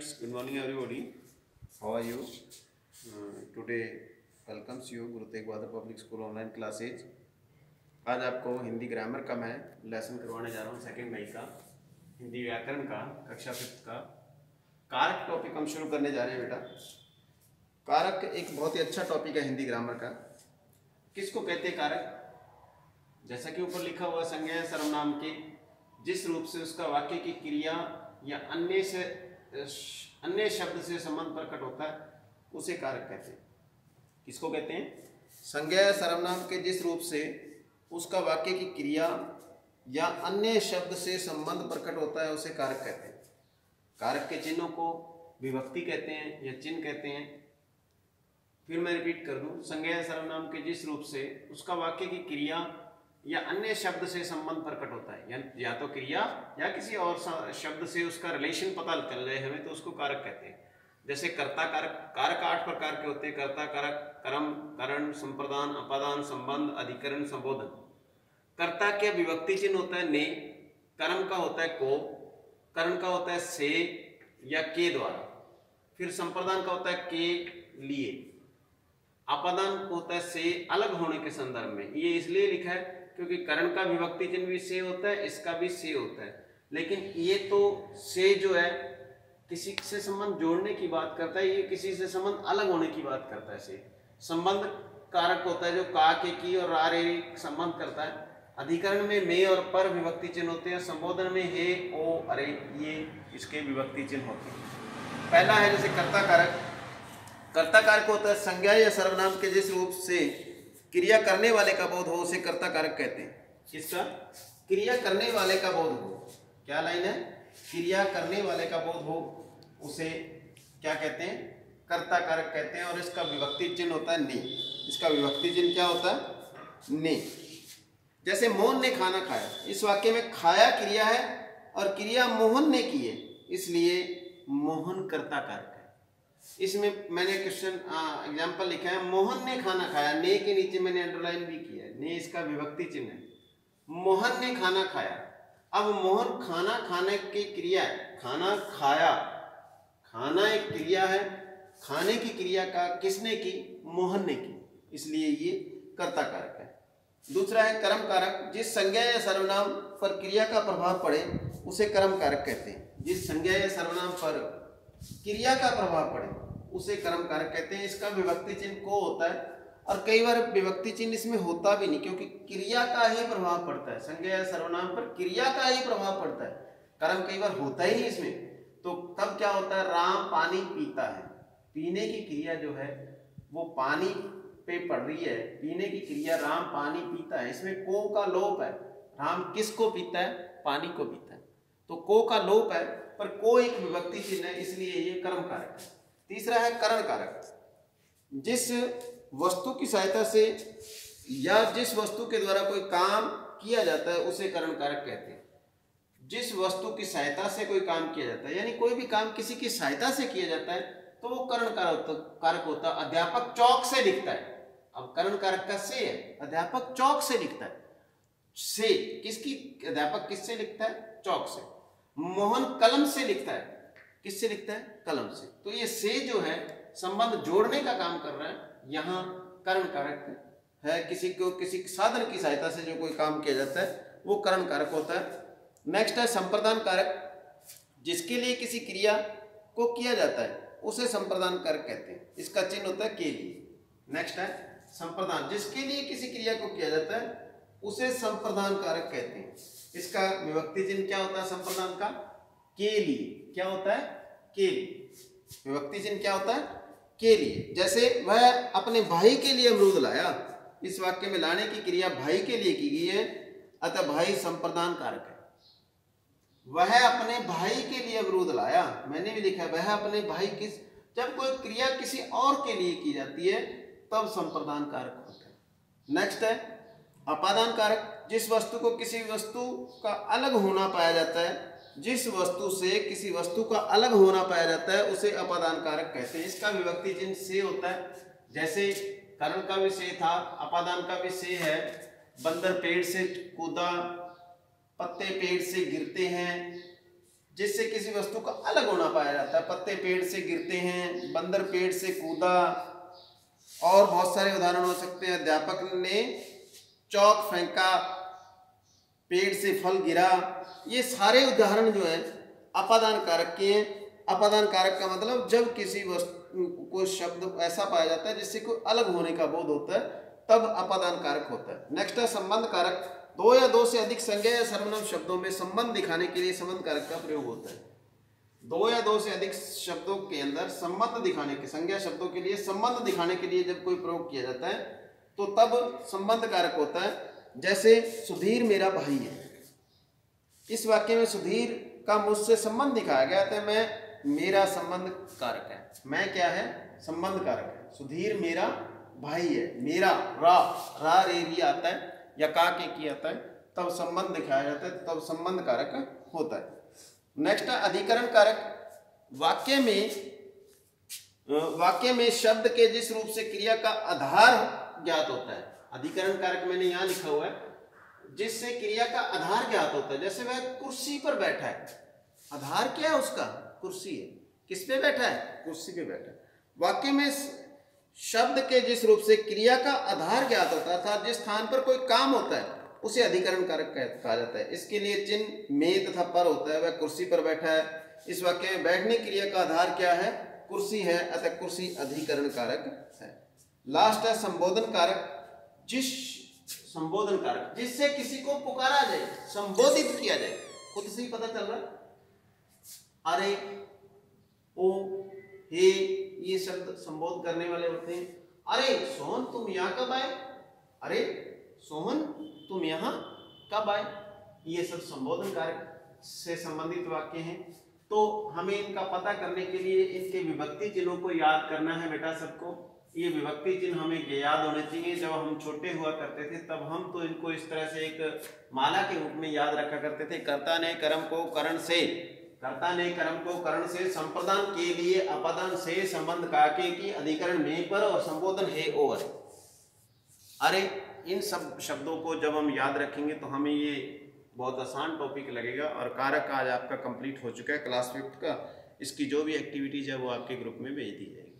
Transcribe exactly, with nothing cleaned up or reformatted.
students, good morning everybody. How are you? Uh, today welcomes you Guru Tegh Bahadur Public School online classes. आज आपको Hindi grammar का मैं lesson करवाने जा रहा हूँ सेकेंड मई का, हिंदी व्याकरण का, कक्षा फिफ्थ का। कारक टॉपिक हम शुरू करने जा रहे हैं बेटा। कारक एक बहुत ही अच्छा टॉपिक है हिंदी ग्रामर का। किसको कहते हैं कारक? जैसा कि ऊपर लिखा हुआ, संज्ञा सर्वनाम के जिस रूप से उसका वाक्य की क्रिया या अन्य से अन्य शब्द से संबंध प्रकट होता है उसे कारक कहते हैं। किसको कहते हैं? संज्ञा या सर्वनाम के जिस रूप से उसका वाक्य की क्रिया या अन्य शब्द से संबंध प्रकट होता है उसे कारक कहते हैं। कारक के चिन्हों को विभक्ति कहते हैं या चिन्ह कहते हैं। फिर मैं रिपीट कर दूं, संज्ञा या सर्वनाम के जिस रूप से उसका वाक्य की क्रिया या अन्य शब्द से संबंध प्रकट होता है, या, या तो क्रिया या किसी और शब्द से उसका रिलेशन पता चल रहे हमें, तो उसको कारक कहते हैं। जैसे कर्ता कारक, कारक आठ प्रकार के होते हैं। कर्ता कारक कर्म, करण, संप्रदान, अपादान, संबंध, अधिकरण, संबोधन। कर्ता क्या विभक्ति चिन्ह होता है ने, कर्म का होता है को, करण का होता है से या के द्वारा, फिर संप्रदान का होता है के लिए, अपादान होता है से अलग होने के संदर्भ में। ये इसलिए लिखा है क्योंकि करण का विभक्ति चिन्ह भी से होता है, इसका भी से होता है, लेकिन ये तो से जो है किसी से संबंध जोड़ने की बात करता है, ये किसी से संबंध अलग होने की बात करता है। से संबंध कारक होता है जो का के की और रा रे संबंध करता है। अधिकरण में में और पर विभक्ति चिन्ह होते हैं। संबोधन में हे, ओ, अरे ये इसके विभक्ति चिन्ह होते हैं। पहला है जैसे कर्ता कारक। कर्ता कारक होता है संज्ञा या सर्वनाम के जिस रूप से क्रिया करने वाले का बोध हो उसे कर्ता कारक कहते हैं। किसका? क्रिया करने वाले का बोध हो। क्या लाइन है? क्रिया करने वाले का बोध हो उसे क्या कहते हैं? कर्ता कारक कहते हैं। और इसका विभक्ति चिन्ह होता है ने। इसका विभक्ति चिन्ह क्या होता है? ने। जैसे मोहन ने खाना खाया, इस वाक्य में खाया क्रिया है और क्रिया मोहन ने की है, इसलिए मोहन कर्ता कारक। इसमें मैंने क्वेश्चन एग्जांपल लिखा है, मोहन ने खाना खाया, ने के नीचे मैंने अंडरलाइन भी किया है, ने इसका विभक्ति चिन्ह है। मोहन ने खाना खाया। अब मोहन खाना खाने की क्रिया है, खाना खाया, खाना एक क्रिया है, खाने की क्रिया का किसने की? मोहन ने की, इसलिए ये कर्ता कारक है। दूसरा है कर्म कारक। जिस संज्ञा या सर्वनाम पर क्रिया का प्रभाव पड़े उसे कर्म कारक कहते हैं। जिस संज्ञा या सर्वनाम पर क्रिया का प्रभाव पड़े उसे कर्म कारक कहते हैं। इसका विभक्ति चिन्ह को होता है और कई बार विभक्ति चिन्ह इसमें होता भी नहीं, क्योंकि क्रिया का ही प्रभाव पड़ता है। संज्ञा या सर्वनाम पर क्रिया का ही प्रभाव पड़ता है, कर्म कई बार होता ही नहीं इसमें। तो तब क्या होता है? राम पानी पीता है, पीने की क्रिया जो है वो पानी पे पड़ रही है, पीने की क्रिया राम पानी पीता है, इसमें को का लोप है। राम किसको पीता है? पानी को पीता है, तो को का लोप है, पर को एक विभक्ति चिन्ह है, इसलिए ये कर्म कारक है। तीसरा है करण कारक। जिस वस्तु की सहायता से या जिस वस्तु के द्वारा कोई काम किया जाता है उसे करण कारक कहते हैं। जिस वस्तु की सहायता से कोई काम किया जाता है, यानी कोई भी काम किसी की सहायता से किया जाता है तो वो करण कारक होता है। अध्यापक चौक से लिखता है, अब करण कारक का से है, अध्यापक चौक से लिखता है। से किसकी? अध्यापक किससे लिखता है? चौक से। मोहन कलम से लिखता है, किससे लिखता है? कलम से। तो ये से जो है संबंध जोड़ने का काम कर रहा है, यहाँ करण कारक है। किसी को किसी साधन की सहायता से जो कोई काम किया जाता है वो करण कारक होता है। नेक्स्ट है संप्रदान कारक। जिसके लिए किसी क्रिया को किया जाता है उसे संप्रदान कारक कहते हैं। इसका चिन्ह होता है के लिए। नेक्स्ट है संप्रदान। जिसके लिए किसी क्रिया को किया जाता है उसे संप्रदान कारक कहते हैं। इसका विभक्ति चिन्ह क्या होता है? संप्रदान का के लिए। क्या होता है? के लिए। विभक्ति चिन्ह क्या होता है? के लिए। जैसे वह अपने भाई के लिए अमरूद लाया, इस वाक्य में लाने की क्रिया भाई के लिए की गई है, अतः भाई संप्रदान कारक है। वह अपने भाई के लिए अमरूद लाया, मैंने भी लिखा वह अपने भाई किस, जब कोई क्रिया किसी और के लिए की जाती है तब संप्रदान कारक होता है। नेक्स्ट है अपादान कारक। जिस वस्तु को किसी वस्तु का अलग होना पाया जाता है, जिस वस्तु से किसी वस्तु का अलग होना पाया जाता है उसे अपादान कारक कहते हैं। इसका विभक्ति चिन्ह से होता है। जैसे करण का भी से था, अपादान का भी से है। बंदर पेड़ से कूदा, पत्ते पेड़ से गिरते हैं, जिससे किसी वस्तु का अलग होना पाया जाता है। पत्ते पेड़ से गिरते हैं, बंदर पेड़ से कूदा, और बहुत सारे उदाहरण हो सकते हैं। अध्यापक ने चौक फेंका, पेड़ से फल गिरा। ये सारे उदाहरण जो है अपादान कारक के हैं। अपादान कारक का मतलब जब किसी वस्तु को शब्द ऐसा पाया जाता है जिससे कोई अलग होने का बोध होता है, तब अपादान कारक होता है। नेक्स्ट है संबंध कारक। दो या दो से अधिक संज्ञा या सर्वनाम शब्दों में संबंध दिखाने के लिए संबंध कारक का प्रयोग होता है। दो या दो से अधिक शब्दों के अंदर संबंध दिखाने के, संज्ञा शब्दों के लिए संबंध दिखाने के लिए जब कोई प्रयोग किया जाता है तो तब संबंध कारक होता है। जैसे सुधीर मेरा भाई है, इस वाक्य में सुधीर का मुझसे संबंध दिखाया गया तो मैं मेरा संबंध कारक है। मैं क्या है? संबंध कारक है। सुधीर मेरा भाई है, मेरा रा रा रे री आता है या का के की आता है, तब संबंध दिखाया जाता है, तब संबंध कारक होता है। नेक्स्ट है अधिकरण कारक। वाक्य में वाक्य में शब्द के जिस रूप से क्रिया का आधार ज्ञात होता है, अधिकरण कारक मैंने यहाँ लिखा हुआ है, जिससे क्रिया का आधार ज्ञात होता है। जैसे वह कुर्सी पर बैठा है, आधार क्या है उसका? कुर्सी है। किस पे बैठा है? कुर्सी पे बैठा है। वाक्य में शब्द के जिस रूप से क्रिया का आधार ज्ञात होता है, अर्थात जिस स्थान पर कोई काम होता है, उसे अधिकरण कारक कहा जाता है। इसके लिए चिन्ह में तथा पर होता है। वह कुर्सी पर बैठा है, इस वाक्य में बैठने क्रिया का आधार क्या है? कुर्सी है, अतः कुर्सी अधिकरण कारक है। लास्ट है संबोधन कारक। जिस संबोधन कारक जिससे किसी को पुकारा जाए, संबोधित किया जाए, खुद से ही पता चल रहा है, अरे, ओ, हे, ये शब्द संबोध करने वाले होते हैं। अरे सोहन तुम यहाँ कब आए? अरे सोहन तुम यहाँ कब आए? ये सब संबोधन कारक से संबंधित वाक्य हैं। तो हमें इनका पता करने के लिए इनके विभक्ति चिन्हों को याद करना है बेटा सबको। ये विभक्ति चिन्ह हमें याद होने चाहिए। जब हम छोटे हुआ करते थे तब हम तो इनको इस तरह से एक माला के रूप में याद रखा करते थे। कर्ता ने कर्म को करण से, कर्ता ने कर्म को करण से, संप्रदान के लिए अपादान से, संबंध काके की, अधिकरण में पर, और संबोधन है और। अरे इन सब शब्दों को जब हम याद रखेंगे तो हमें ये बहुत आसान टॉपिक लगेगा। और कारक आज आपका कंप्लीट हो चुका है क्लास फिफ्थ का। इसकी जो भी एक्टिविटीज है वो आपके ग्रुप में भेज दी जाएगी।